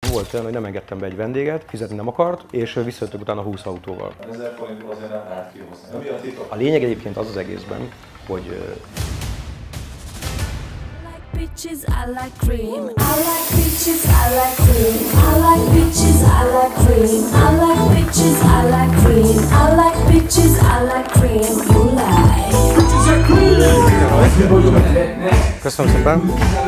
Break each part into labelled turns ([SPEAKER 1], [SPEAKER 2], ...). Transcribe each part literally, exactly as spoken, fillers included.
[SPEAKER 1] volt olyan, hogy nem engedtem be egy vendéget, fizetni nem akart, és visszajöttök utána húsz autóval.
[SPEAKER 2] ezer forintból azért nem lehet kihozni. Mi a titok?
[SPEAKER 1] A lényeg egyébként az az egészben, hogy
[SPEAKER 3] Bitches, I like cream. I like bitches, I like cream. I like bitches, I like cream. I like bitches, I like cream. I like bitches, I like cream. You like bitches are cream.
[SPEAKER 1] Köszönöm szépen.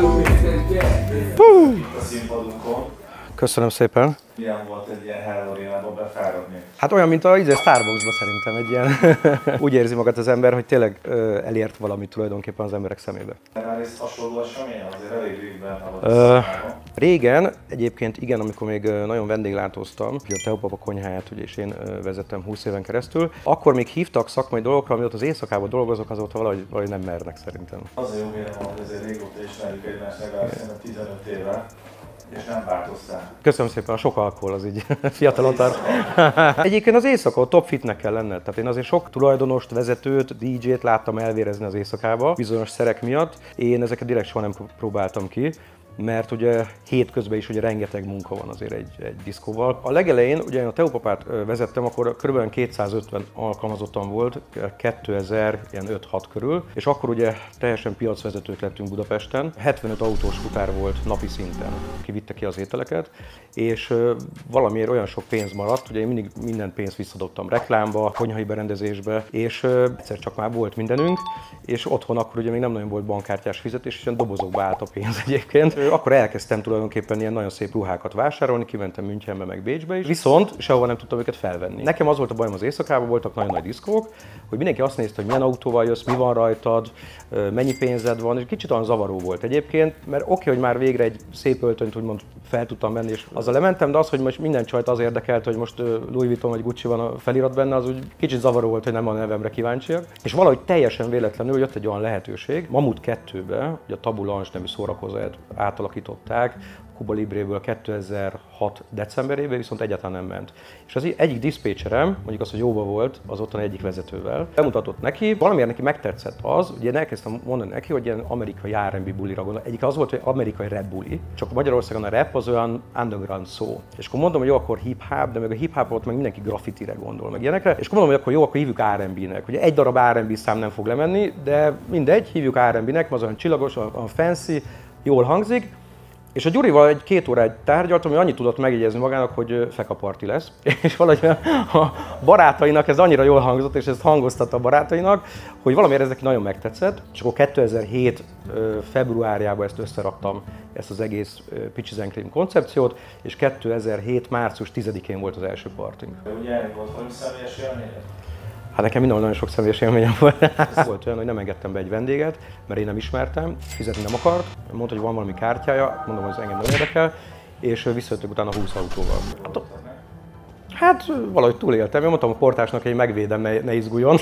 [SPEAKER 2] A színpadunkon.
[SPEAKER 1] Köszönöm szépen.
[SPEAKER 2] Milyen volt egy ilyen Hell-arénába befáradni?
[SPEAKER 1] Hát olyan, mint a izé, Starbucksba szerintem egy ilyen. Úgy érzi magát az ember, hogy tényleg ö, elért valamit tulajdonképpen az emberek szemébe.
[SPEAKER 2] Már ez hasonló esemény, azért elég régben
[SPEAKER 1] Ö, régen, egyébként igen, amikor még nagyon vendéglátóztam, a Teopapa konyháját, ugye, és én vezettem húsz éven keresztül, akkor még hívtak szakmai dolgokra, amióta az éjszakában dolgozok, azóta valahogy, valahogy nem mernek szerintem.
[SPEAKER 2] Az a jó vélem, hogy azért régóta ismerjük egymást, legalább szerintem tizenöt éve. És nem változtál.
[SPEAKER 1] Köszönöm szépen, a sok alkohol az így fiatalon tart. Egyébként az éjszaka top fitnek kell lenned. Tehát én azért sok tulajdonost, vezetőt, dé dzsét láttam elvérezni az éjszakába, bizonyos szerek miatt. Én ezeket direkt soha nem próbáltam ki, mert ugye hétközben is ugye rengeteg munka van azért egy, egy diszkóval. A legelején, ugye én a Teopapát vezettem, akkor kb. kétszázötven alkalmazottan volt, kétezer-öt-hat körül, és akkor ugye teljesen piacvezetők lettünk Budapesten. hetvenöt autós futár volt napi szinten, ki vitte ki az ételeket, és valamiért olyan sok pénz maradt, ugye én mindig minden pénzt visszadobtam reklámba, konyhai berendezésbe, és egyszer csak már volt mindenünk, és otthon akkor ugye még nem nagyon volt bankkártyás fizetés, és ilyen dobozokba állt a pénz egyébként. Akkor elkezdtem tulajdonképpen ilyen nagyon szép ruhákat vásárolni, kimentem Münchenbe meg Bécsbe is, viszont sehova nem tudtam őket felvenni. Nekem az volt a bajom az éjszakában, voltak nagyon nagy diszkók, hogy mindenki azt nézte, hogy milyen autóval jössz, mi van rajtad, mennyi pénzed van, és kicsit olyan zavaró volt egyébként, mert oké, okay, hogy már végre egy szép öltönyt úgymond fel tudtam venni, és azzal lementem, de az, hogy most minden csajt az érdekelt, hogy most Louis Vuitton vagy Gucci van a felirat benne, az úgy kicsit zavaró volt, hogy nem a nevemre kíváncsiak. És valahogy teljesen véletlenül jött egy olyan lehetőség, Mamut kettőbe, ugye a Tabu Lounge nevű szórakozót átalakították, Cuba Libréből kétezer-hat decemberében, viszont egyáltalán nem ment. És az egyik diszpécserem, mondjuk az, hogy jóba volt az otthon egyik vezetővel, bemutatott neki, valamiért neki megtetszett az, hogy én elkezdtem mondani neki, hogy ilyen amerikai er end bé bulira gondol. Egyik az volt, hogy amerikai rap buli, csak Magyarországon a rap az olyan underground szó. És akkor mondom, hogy jó, akkor hip-hop, de meg a hip-hopot meg mindenki graffitire gondol, meg ilyenekre. És akkor mondom, hogy akkor jó, akkor hívjuk er end bé-nek. Ugye egy darab er end bé szám nem fog lemenni, de mindegy, hívjuk er end bé-nek, az olyan csillagos, olyan fancy, jól hangzik. És a Gyurival egy két órát tárgyaltam, hogy annyit tudott megjegyezni magának, hogy fekaparti lesz. És valahogy a barátainak ez annyira jól hangzott, és ezt hangoztatta a barátainak, hogy valamiért ez neki nagyon megtetszett. És akkor kétezer-hét februárjában ezt összeraktam, ezt az egész Pitches and Cream koncepciót, és kétezer-hét március tizedikén volt az első partink.
[SPEAKER 2] De ugye volt valami személyes élményed?
[SPEAKER 1] Hát nekem mindenhol nagyon sok személyes élményem volt. Ez volt olyan, hogy nem engedtem be egy vendéget, mert én nem ismertem, fizetni nem akart. Mondta, hogy van valami kártyája, mondom, hogy ez engem nem érdekel, és visszajöttök utána húsz autóval. Hát, hát valahogy túléltem. Én mondtam a portásnak, hogy megvédem, ne, ne izguljon.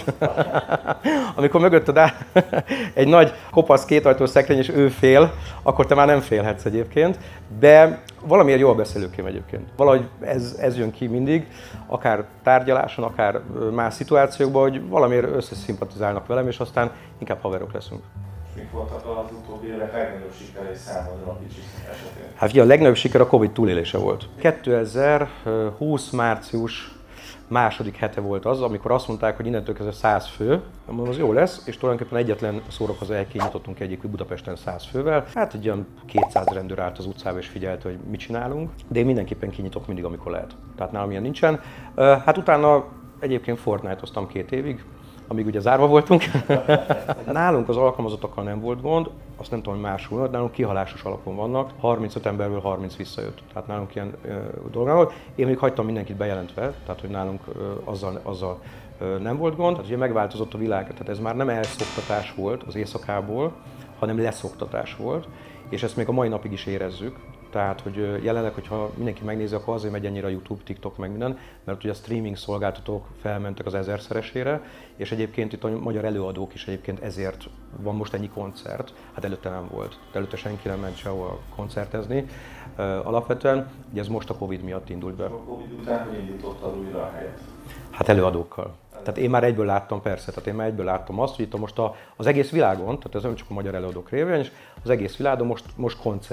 [SPEAKER 1] Amikor mögötted áll egy nagy kopasz kétajtós szekrény, és ő fél, akkor te már nem félhetsz egyébként. De valamiért jól beszélőkém egyébként. Valahogy ez, ez jön ki mindig, akár tárgyaláson, akár más szituációkban, hogy valamiért összeszimpatizálnak velem, és aztán inkább haverok leszünk.
[SPEAKER 2] Mik voltak az utóbbi évek legnagyobb sikerei számodra a Pitches esetén?
[SPEAKER 1] Hát ugye a legnagyobb siker a Covid túlélése volt. kétezer-húsz március második hete volt az, amikor azt mondták, hogy innentől kezdve száz fő. Mondom, az jó lesz, és tulajdonképpen egyetlen szórakozó helyként nyitottunk egyik Budapesten száz fővel. Hát egy olyan kétszáz rendőr állt az utcába és figyelte, hogy mit csinálunk. De én mindenképpen kinyitok mindig, amikor lehet. Tehát nálam ilyen nincsen. Hát utána egyébként Fortnite-oztam két évig, amíg ugye zárva voltunk. Nálunk az alkalmazottakkal nem volt gond, azt nem tudom, hogy máshol, nálunk kihalásos alapon vannak, harmincöt emberből harminc visszajött. Tehát nálunk ilyen dolgán volt. Én még hagytam mindenkit bejelentve, tehát hogy nálunk ö, azzal, azzal ö, nem volt gond. Tehát ugye megváltozott a világ, tehát ez már nem elszoktatás volt az éjszakából, hanem leszoktatás volt, és ezt még a mai napig is érezzük. Tehát, hogy jelenleg, hogyha mindenki megnézi, akkor azért megy ennyire a YouTube, TikTok, meg minden, mert ugye a streaming szolgáltatók felmentek az ezerszeresére, és egyébként itt a magyar előadók is egyébként ezért van most ennyi koncert, hát előtte nem volt, de előtte senki nem ment sehol koncertezni. Alapvetően, ugye ez most a Covid miatt indult be.
[SPEAKER 2] A Covid után hogy indítottad újra a helyet?
[SPEAKER 1] Hát előadókkal. Tehát én már egyből láttam, persze, tehát én már egyből láttam azt, hogy itt most a, az egész világon, tehát ez nem csak a magyar előadók révén, és az egész világon most, most koncert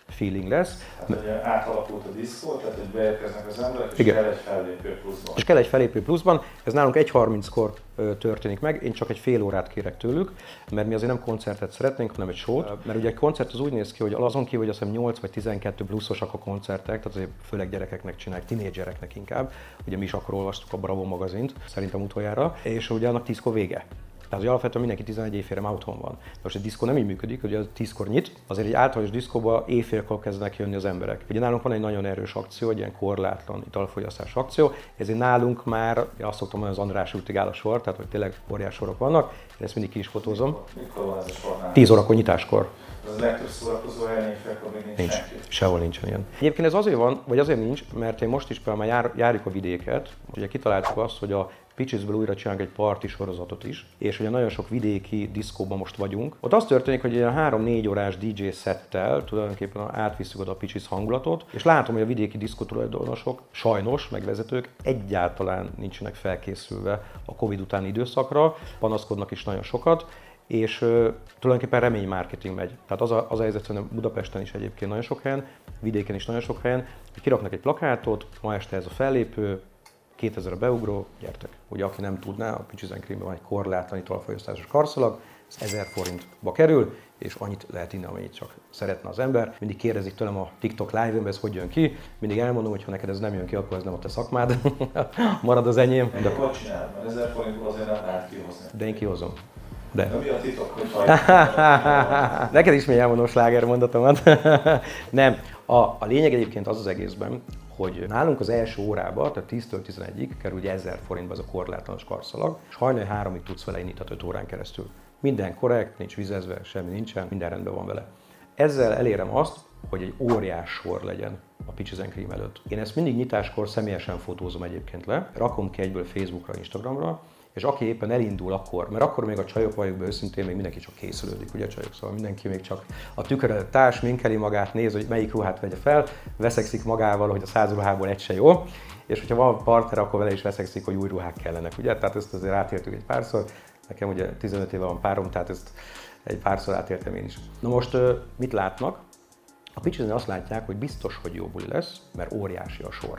[SPEAKER 1] feeling lesz.
[SPEAKER 2] Hát ugye átalakult a diszkó, tehát hogy beérkeznek az emberek, és
[SPEAKER 1] Igen.
[SPEAKER 2] kell egy fellépő pluszban.
[SPEAKER 1] És kell egy felépő pluszban, ez nálunk egy harminckor történik meg, én csak egy fél órát kérek tőlük, mert mi azért nem koncertet szeretnénk, hanem egy showt. Mert ugye egy koncert az úgy néz ki, hogy azon kívül, hogy azt hiszem nyolc vagy tizenkettő pluszosak a koncertek, tehát azért főleg gyerekeknek csinálják, tinédzsereknek inkább. Ugye mi is akkor olvastuk a Bravo magazint, szerintem utoljára, és ugye annak tízkor vége. Tehát, hogy alapvetően mindenki tizenegy éjfélre már otthon van. De most egy diszkó nem így működik, hogy az tízkor nyit, azért egy általános diszkóba éjfélkor kezdenek jönni az emberek. Ugye nálunk van egy nagyon erős akció, egy ilyen korlátlan italfogyasztás akció, ezért nálunk már, én azt szoktam mondani, az András útig áll a sor, tehát hogy tényleg óriás sorok vannak, én ezt mindig ki is fotózom.
[SPEAKER 2] Mikor van ez a sor?
[SPEAKER 1] tíz órakor nyitáskor.
[SPEAKER 2] Az a legtöbb szórakozó helyen éjfélkor még nincs,
[SPEAKER 1] Nincs.
[SPEAKER 2] senki.
[SPEAKER 1] Sehol nincsen ilyen. Egyébként ez azért van, vagy azért nincs, mert én most is például már jár, járjuk a vidéket, ugye kitaláltuk azt, hogy a Pitchesből újra csinálunk egy parti sorozatot is, és ugye nagyon sok vidéki diszkóban most vagyunk. Ott az történik, hogy ilyen három-négy órás dé dzsé szettel tulajdonképpen átvisszük oda a Pitches hangulatot, és látom, hogy a vidéki diszkó tulajdonosok, sajnos, meg vezetők egyáltalán nincsenek felkészülve a Covid utáni időszakra, panaszkodnak is nagyon sokat, és uh, tulajdonképpen reménymarketing megy. Tehát az a, az a helyzet, hogy Budapesten is egyébként nagyon sok helyen, vidéken is nagyon sok helyen, hogy kiraknak egy plakátot, ma este ez a fellépő, kétezer a beugró, gyertek. Ugye aki nem tudná, a Pitches and Creamben van egy korlátlan italfogyasztásos karszalag, ez ezer forintba kerül, és annyit lehet inni, amennyit csak szeretne az ember. Mindig kérdezik tőlem a TikTok live-ben, ez hogy jön ki. Mindig elmondom, hogy ha neked ez nem jön ki, akkor ez nem a te szakmád, marad az enyém.
[SPEAKER 2] De hogy csinálod? Mert ezer forintból azért nem lehet kihozni.
[SPEAKER 1] De én kihozom. De.
[SPEAKER 2] De mi a titok, hogy hajtani?
[SPEAKER 1] Neked is még elmondom sláger mondatomat. Nem. A, a lényeg egyébként az az egészben, hogy nálunk az első órában, tehát tíztől tizenegyig kerül ugye ezer forintba ez a korlátlanos karszalag, és hajnali háromig tudsz vele inni, tehát öt órán keresztül. Minden korrekt, nincs vizezve, semmi nincsen, minden rendben van vele. Ezzel elérem azt, hogy egy óriás sor legyen a Pitches and Cream előtt. Én ezt mindig nyitáskor személyesen fotózom egyébként le, rakom ki egyből Facebookra, Instagramra, és aki éppen elindul akkor, mert akkor még a csajok, valljuk be őszintén, még mindenki csak készülődik, ugye csajok, szóval mindenki még csak a tükör előtt áll, sminkeli magát, néz, hogy melyik ruhát vegye fel, veszekszik magával, hogy a száz ruhából egy se jó, és hogyha van partner, akkor vele is veszekszik, hogy új ruhák kellenek, ugye? Tehát ezt azért átértük egy párszor, nekem ugye tizenöt éve van párom, tehát ezt egy párszor átértem én is. Na most mit látnak? A Pitchesnél azt látják, hogy biztos, hogy jó buli lesz, mert óriási a sor.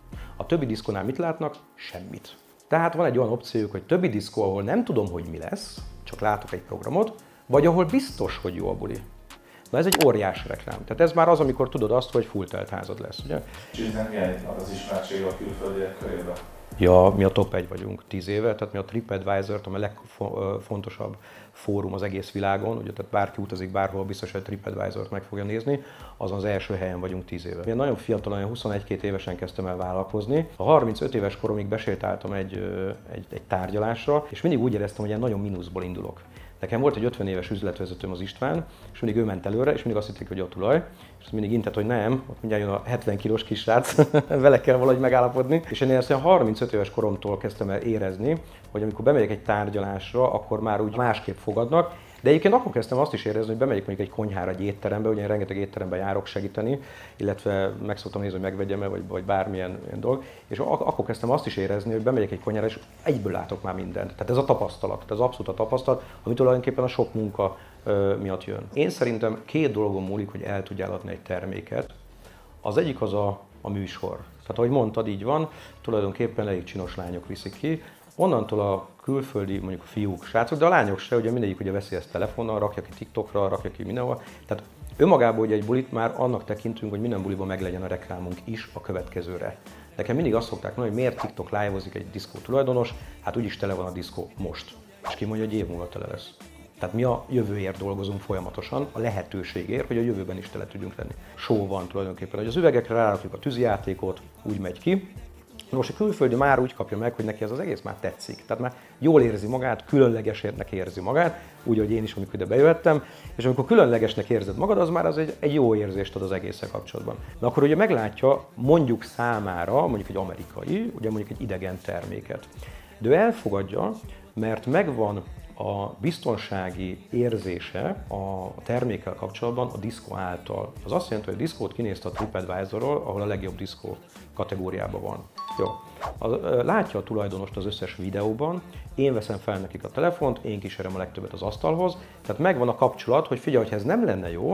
[SPEAKER 1] A többi diszkónál mit látnak? Semmit. Tehát van egy olyan opciójuk, hogy többi diszkó, ahol nem tudom, hogy mi lesz, csak látok egy programot, vagy ahol biztos, hogy jó a buli. Na ez egy óriási reklám. Tehát ez már az, amikor tudod azt, hogy full telt házad lesz, ugye?
[SPEAKER 2] Pitchesnek milyen az ismertség a külföldiek körében?
[SPEAKER 1] Ja, mi a top egy vagyunk tíz éve, tehát mi a TripAdvisor-t, ami a legfontosabb fórum az egész világon, ugye, tehát bárki utazik bárhol, biztos, hogy a TripAdvisor-t meg fogja nézni, azon az első helyen vagyunk tíz éve. Én nagyon fiatalon, huszonegy-két évesen kezdtem el vállalkozni. A harmincöt éves koromig besétáltam egy, egy, egy tárgyalásra, és mindig úgy éreztem, hogy ilyen nagyon mínuszból indulok. Nekem volt egy ötven éves üzletvezetőm, az István, és mindig ő ment előre, és mindig azt hitték, hogy a tulaj, és mindig intett, hogy nem, ott mindjárt jön a hetven kilós kisrác, vele kell valahogy megállapodni. És én ezt olyan harmincöt éves koromtól kezdtem el érezni, hogy amikor bemegyek egy tárgyalásra, akkor már úgy másképp fogadnak. De egyébként akkor kezdtem azt is érezni, hogy bemegyek mondjuk egy konyhára, egy étterembe, ugye én rengeteg étterembe járok segíteni, illetve meg szoktam nézni, hogy megvegyem-e, vagy, vagy bármilyen ilyen dolog. És ak- akkor kezdtem azt is érezni, hogy bemegyek egy konyhára, és egyből látok már mindent. Tehát ez a tapasztalat, ez abszolút a tapasztalat, ami tulajdonképpen a sok munka ö, miatt jön. Én szerintem két dolgon múlik, hogy el tudjál adni egy terméket. Az egyik az a, a műsor. Tehát ahogy mondtad, így van, tulajdonképpen elég csinos lányok viszik ki. Onnantól a külföldi, mondjuk a fiúk, srácok, de a lányok se, ugye mindegyik ugye veszi ezt telefonnal, rakja ki TikTokra, rakja ki mindenhol. Tehát önmagában ugye egy bulit már annak tekintünk, hogy minden buliban meglegyen a reklámunk is a következőre. Nekem mindig azt szokták mondani, hogy miért TikTok live-ozik egy diszkó tulajdonos, hát úgyis tele van a diszkó most. És ki mondja, hogy év múlva tele lesz. Tehát mi a jövőért dolgozunk folyamatosan, a lehetőségért, hogy a jövőben is tele tudjunk lenni. Show van tulajdonképpen, hogy az üvegekre rárakjuk a tűzijátékot, úgy megy ki. Most a külföldi már úgy kapja meg, hogy neki ez az egész már tetszik. Tehát már jól érzi magát, különlegesnek érzi magát, úgy, hogy én is, amikor ide bejöttem. És amikor különlegesnek érzed magad, az már az egy, egy jó érzést ad az egésszel kapcsolatban. Na akkor ugye meglátja mondjuk számára, mondjuk egy amerikai, ugye mondjuk egy idegen terméket. De ő elfogadja, mert megvan a biztonsági érzése a termékkel kapcsolatban a diszkó által. Az azt jelenti, hogy a diszkót kinézte a TripAdvisorról, ahol a legjobb diszkó kategóriában van. Jó. A, látja a tulajdonost az összes videóban, én veszem fel nekik a telefont, én kísérem a legtöbbet az asztalhoz, tehát megvan a kapcsolat, hogy figyelj, hogy ez nem lenne jó,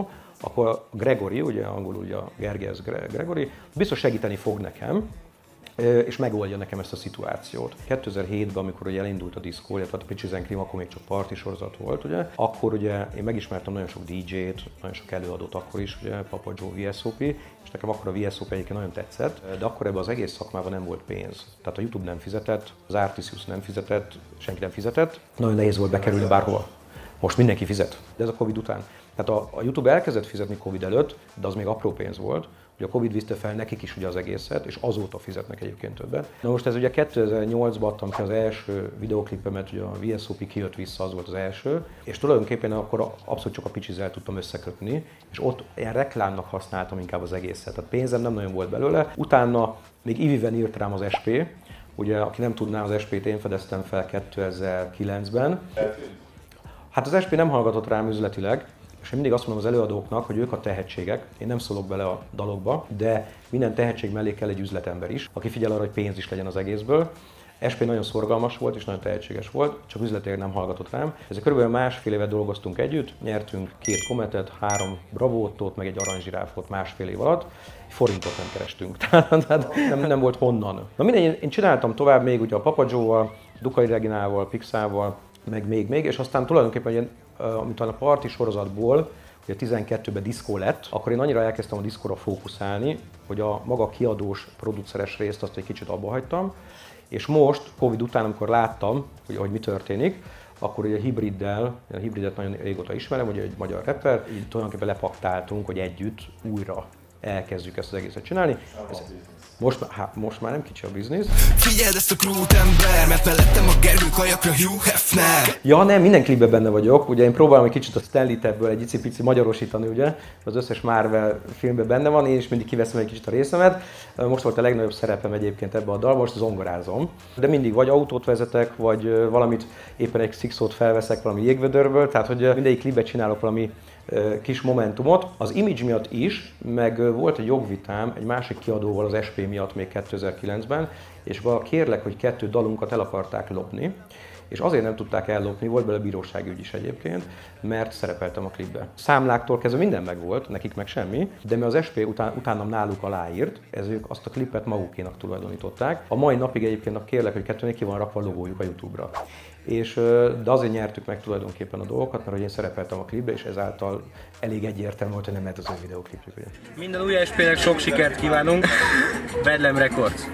[SPEAKER 1] akkor a Gregory, ugye angolul ugye a Gergely, ez Gregory, biztos segíteni fog nekem, és megoldja nekem ezt a szituációt. kétezer-hétben, amikor ugye elindult a diszkó, illetve a Pitches and Cream, akkor még csak party sorozat volt, ugye, akkor ugye én megismertem nagyon sok dé dzsét, nagyon sok előadót akkor is, ugye, Papa Joe, vé es o pé, és nekem akkor a vé es o pé egyébként nagyon tetszett, de akkor ebben az egész szakmában nem volt pénz. Tehát a YouTube nem fizetett, az Artisius nem fizetett, senki nem fizetett, nagyon nehéz volt bekerülni bárhova. Most mindenki fizet, de ez a Covid után. Tehát a, a YouTube elkezdett fizetni Covid előtt, de az még apró pénz volt. Ugye a Covid vitte fel nekik is ugye az egészet, és azóta fizetnek egyébként többet. Na most ez ugye kétezer-nyolcban adtam ki az első videoklipemet, ugye a vé es o pé kijött vissza, az volt az első, és tulajdonképpen akkor abszolút csak a Pitchieszel tudtam összekötni, és ott ilyen reklámnak használtam inkább az egészet, tehát pénzem nem nagyon volt belőle. Utána még Iviven írt rám az es pé, ugye aki nem tudná, az es pét én fedeztem fel kétezer-kilencben. Hát az es pé nem hallgatott rám üzletileg, és én mindig azt mondom az előadóknak, hogy ők a tehetségek, én nem szólok bele a dalokba, de minden tehetség mellé kell egy üzletember is, aki figyel arra, hogy pénz is legyen az egészből. es pé nagyon szorgalmas volt és nagyon tehetséges volt, csak üzletileg nem hallgatott rám. Ezzel körülbelül másfél évet dolgoztunk együtt, nyertünk két kometet, három bravótot, meg egy aranyzsiráfot másfél év alatt. Forintot nem kerestünk, tehát nem, nem volt honnan. Na mindegy, én csináltam tovább még ugye a Papa Joe-val, Dukai Reginával, Pixával, meg még, még, és aztán tulajdonképpen ilyen, amit a parti sorozatból, ugye tizenkettőben diszkó lett, akkor én annyira elkezdtem a diszkóra fókuszálni, hogy a maga kiadós, produceres részt azt egy kicsit abba hagytam, és most, Covid után, amikor láttam, hogy, hogy mi történik, akkor ugye a Hibriddel, a Hibridet nagyon régóta ismerem, ugye egy magyar rapper, így tulajdonképpen lepaktáltunk, hogy együtt újra elkezdjük ezt az egészet csinálni. Ez, most, hát, most már nem kicsi a biznisz.
[SPEAKER 4] Figyeld ezt a krút ember, mert mellettem a Gergő kajakra Hugh Hefner.
[SPEAKER 1] Ja nem, minden klipben benne vagyok. Ugye én próbálom egy kicsit a Stanley-ebből egy icipici magyarosítani, ugye. Az összes Marvel filmben benne van, én is mindig kiveszem egy kicsit a részemet. Most volt a legnagyobb szerepem egyébként ebbe a dal, most zongorázom. De mindig vagy autót vezetek, vagy valamit, éppen egy szikszót felveszek valami jégvödörből, tehát hogy mindegyik klipben csinálok valami kis momentumot. Az image miatt is, meg volt egy jogvitám egy másik kiadóval az es pé miatt még kétezer-kilencben, és kérlek, hogy kettő dalunkat el akarták lopni, és azért nem tudták ellopni, volt belőle bírósági ügy is egyébként, mert szerepeltem a klipbe. Számláktól kezdve minden megvolt, nekik meg semmi, de mi az es pé után, utánam náluk aláírt, ezért azt a klipet magukénak tulajdonították. A mai napig egyébként kérlek, hogy kettőnek ki van rakva a logójuk a YouTube-ra. És, de azért nyertük meg tulajdonképpen a dolgokat, mert hogy én szerepeltem a klipbe, és ezáltal elég egyértelmű volt, hogy nem lehet az ő videóklipjük. Ugye.
[SPEAKER 5] Minden új es pének sok sikert kívánunk, Bedlam Records!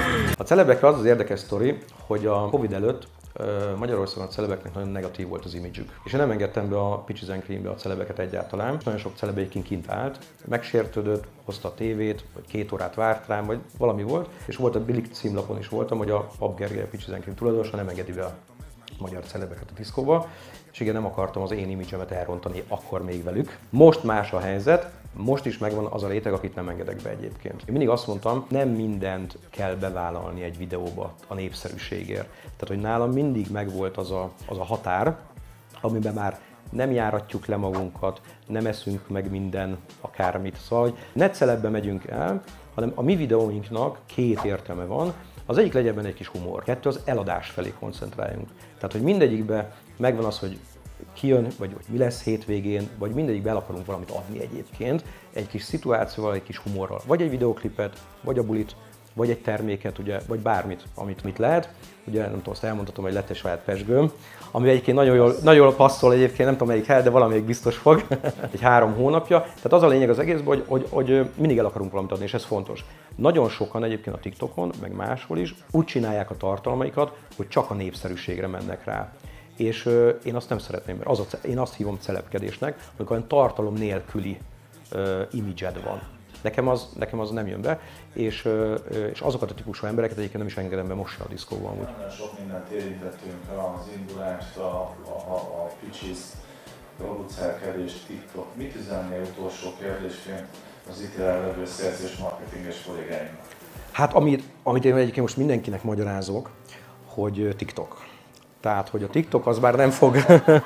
[SPEAKER 1] A celebekre az az érdekes sztori, hogy a Covid előtt Magyarországon a celebeknek nagyon negatív volt az imidzsük. És én nem engedtem be a Pitches and Creambe a celebeket egyáltalán. Nagyon sok celeb egyébként kint állt, megsértődött, hozta a tévét, vagy két órát várt rám, vagy valami volt. És volt a Bilik címlapon is voltam, hogy a Pap Gergely, a Pitches and Cream tulajdonosa nem engedi be a magyar celebeket a diszkóba. És igen, nem akartam az én imidzsemet elrontani akkor még velük. Most más a helyzet, most is megvan az a réteg, akit nem engedek be egyébként. Én mindig azt mondtam, nem mindent kell bevállalni egy videóba a népszerűségért. Tehát, hogy nálam mindig megvolt az a, az a határ, amiben már nem járatjuk le magunkat, nem eszünk meg minden akármit. Szóval, hogy ne celebbe megyünk el, hanem a mi videóinknak két értelme van. Az egyik legyen benne egy kis humor, kettő az eladás felé koncentráljunk. Tehát, hogy mindegyikben megvan az, hogy kijön, vagy hogy mi lesz hétvégén, vagy mindegyikben el akarunk valamit adni egyébként, egy kis szituációval, egy kis humorral. Vagy egy videóklipet, vagy a bulit, vagy egy terméket, ugye, vagy bármit, amit mit lehet. Ugye nem tudom, azt elmondhatom, hogy lett egy saját pezsgőm, ami egyébként nagyon jól, nagyon jól passzol egyébként, nem tudom melyik hely, de valamelyik biztos fog, egy három hónapja. Tehát az a lényeg az egészben, hogy, hogy, hogy mindig el akarunk valamit adni, és ez fontos. Nagyon sokan egyébként a TikTokon, meg máshol is úgy csinálják a tartalmaikat, hogy csak a népszerűségre mennek rá. És euh, én azt nem szeretném, mert az a, én azt hívom celebkedésnek, amikor olyan tartalom nélküli uh, imidzsed van. Nekem az, nekem az nem jön be, és, uh, és azokat a típusú embereket egyébként nem is engedem be most se a diszkóban.
[SPEAKER 2] Nagyon sok mindent érintettünk, az indulást, a, a, a Pitches, producerkedés, TikTok. Mit üzennél utolsó kérdésként az itt jelenlevő sales és marketinges kollégáimnak?
[SPEAKER 1] Hát amit, amit én egyébként most mindenkinek magyarázok, hogy TikTok. Tehát, hogy a TikTok az már nem fog,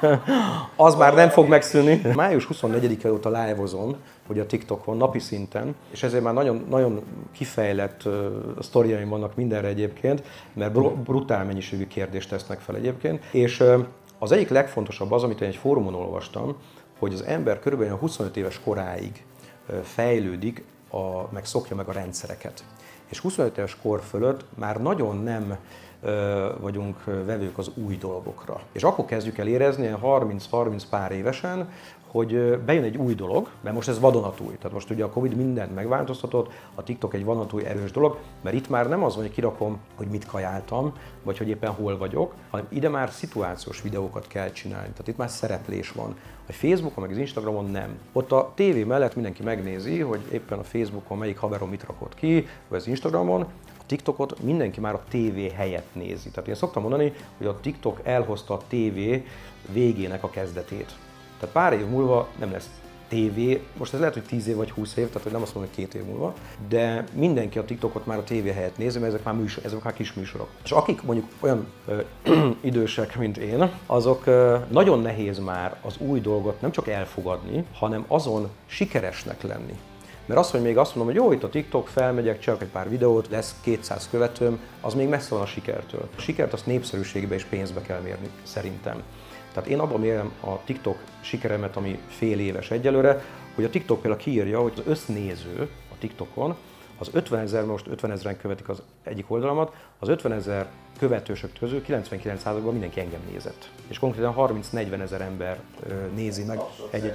[SPEAKER 1] az már nem fog megszűnni. május huszonnegyedike óta live-ozom, hogy a TikTokon napi szinten, és ezért már nagyon, nagyon kifejlett uh, sztoriaim vannak mindenre egyébként, mert br brutál mennyiségű kérdést tesznek fel egyébként. És uh, az egyik legfontosabb az, amit én egy fórumon olvastam, hogy az ember körülbelül huszonöt éves koráig fejlődik, a, meg szokja meg a rendszereket. És huszonöt éves kor fölött már nagyon nem ö, vagyunk vevők az új dolgokra. És akkor kezdjük el érezni, harminc-harminc pár évesen, hogy bejön egy új dolog, mert most ez vadonatúj. Tehát most ugye a Covid mindent megváltoztatott, a TikTok egy vadonatúj erős dolog, mert itt már nem az van, hogy kirakom, hogy mit kajáltam, vagy hogy éppen hol vagyok, hanem ide már szituációs videókat kell csinálni. Tehát itt már szereplés van. A Facebookon, meg az Instagramon nem. Ott a tévé mellett mindenki megnézi, hogy éppen a Facebookon melyik haverom mit rakott ki, vagy az Instagramon, a TikTokot mindenki már a tévé helyett nézi. Tehát én szoktam mondani, hogy a TikTok elhozta a tévé végének a kezdetét. Tehát pár év múlva nem lesz tévé, most ez lehet, hogy tíz év vagy húsz év, tehát hogy nem azt mondom, hogy két év múlva, de mindenki a TikTokot már a tévé helyett nézi, mert ezek már, műsor, ezek már kis műsorok. És akik mondjuk olyan ö, idősek, mint én, azok ö, nagyon nehéz már az új dolgot nem csak elfogadni, hanem azon sikeresnek lenni. Mert az, hogy még azt mondom, hogy jó, itt a TikTok, felmegyek, csinálok egy pár videót, lesz kétszáz követőm, az még messze van a sikertől. A sikert azt népszerűségbe és pénzbe kell mérni, szerintem. Tehát én abban mérem a TikTok sikeremet, ami fél éves egyelőre, hogy a TikTok például kiírja, hogy az össznéző a TikTokon, az ötvenezer, most ötvenezren követik az egyik oldalamat, az ötvenezer követősök közül kilencvenkilenc százalékban mindenki engem nézett. És konkrétan harminc-negyvenezer ember nézi meg egy-egy.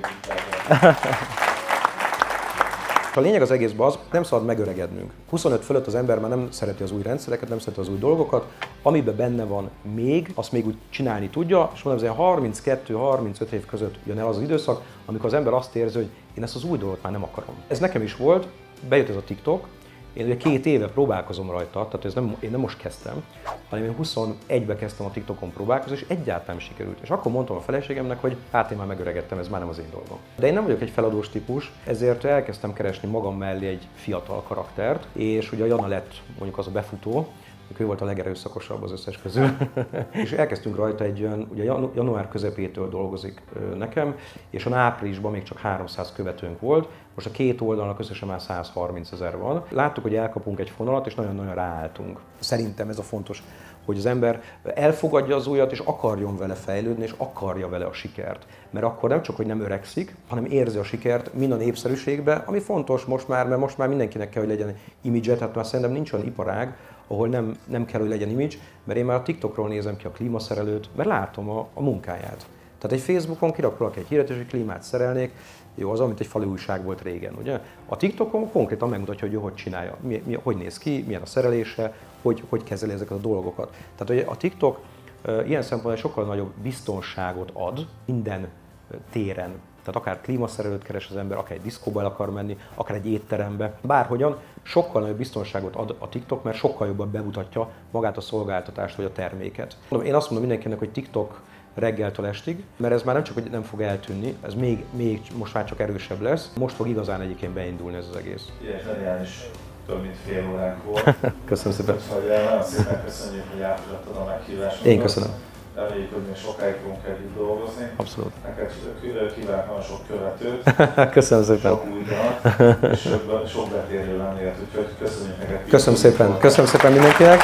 [SPEAKER 1] A lényeg az egészben az, nem szabad megöregednünk. huszonöt fölött az ember már nem szereti az új rendszereket, nem szereti az új dolgokat, amiben benne van még, azt még úgy csinálni tudja, és mondom, ez harminckettő-harmincöt év között jön el az, az időszak, amikor az ember azt érzi, hogy én ezt az új dolgot már nem akarom. Ez nekem is volt, bejött ez a TikTok, én ugye két éve próbálkozom rajta, tehát ez nem, én nem most kezdtem, hanem én huszonegyben kezdtem a TikTokon próbálkozni, és egyáltalán nem sikerült. És akkor mondtam a feleségemnek, hogy hát én már megöregedtem, ez már nem az én dolgom. De én nem vagyok egy feladós típus, ezért elkezdtem keresni magam mellé egy fiatal karaktert, és ugye a Jana lett mondjuk az a befutó, ő volt a legerőszakosabb az összes közül. És elkezdtünk rajta egy olyan, ugye január közepétől dolgozik nekem, és a áprilisban még csak háromszáz követőnk volt, most a két oldalnak összesen már százharmincezer van. Láttuk, hogy elkapunk egy fonalat, és nagyon-nagyon ráálltunk. Szerintem ez a fontos, hogy az ember elfogadja az újat, és akarjon vele fejlődni, és akarja vele a sikert. Mert akkor nem csak, hogy nem öregszik, hanem érzi a sikert mind a népszerűségbe, ami fontos most már, mert most már mindenkinek kell, hogy legyen image, tehát már szerintem nincs olyan iparág, ahol nem, nem kell, hogy legyen image, mert én már a TikTokról nézem ki a klímaszerelőt, mert látom a, a munkáját. Tehát egy Facebookon kirakolok egy híret, és egy klímát szerelnék, jó, az, amit egy falu újság volt régen, ugye? A TikTokon konkrétan megmutatja, hogy ő hogy csinálja, mi, mi, hogy néz ki, milyen a szerelése, hogy, hogy kezeli ezeket a dolgokat. Tehát a TikTok uh, ilyen szempontból sokkal nagyobb biztonságot ad minden téren. Tehát akár klímaszerelőt keres az ember, akár egy diszkóba el akar menni, akár egy étterembe. Bárhogyan sokkal nagyobb biztonságot ad a TikTok, mert sokkal jobban bemutatja magát a szolgáltatást vagy a terméket. Én azt mondom mindenkinek, hogy TikTok reggeltől estig, mert ez már nem csak, hogy nem fog eltűnni, ez még, még most már csak erősebb lesz. Most fog igazán egyébként beindulni ez az egész.
[SPEAKER 2] Igen, zseniális, több mint fél óránk volt.
[SPEAKER 1] Köszönöm szépen.
[SPEAKER 2] Úgyhogy nagyon szépen köszönjük, hogy átadtad a meghívásunkat.
[SPEAKER 1] Én köszönöm.
[SPEAKER 2] Reméljük, hogy még sokáig fogunk együtt dolgozni.
[SPEAKER 1] Abszolút.
[SPEAKER 2] Neked kívánok nagyon sok követőt.
[SPEAKER 1] Köszönöm szépen.
[SPEAKER 2] Sok újdonat, és sok, sok betérő lennélet, úgyhogy köszönjük neked.
[SPEAKER 1] Köszönöm szépen. Köszönöm szépen mindenkinek.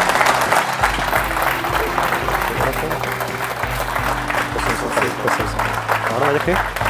[SPEAKER 1] Köszönöm szépen. Köszönöm szépen. Arra megyek én?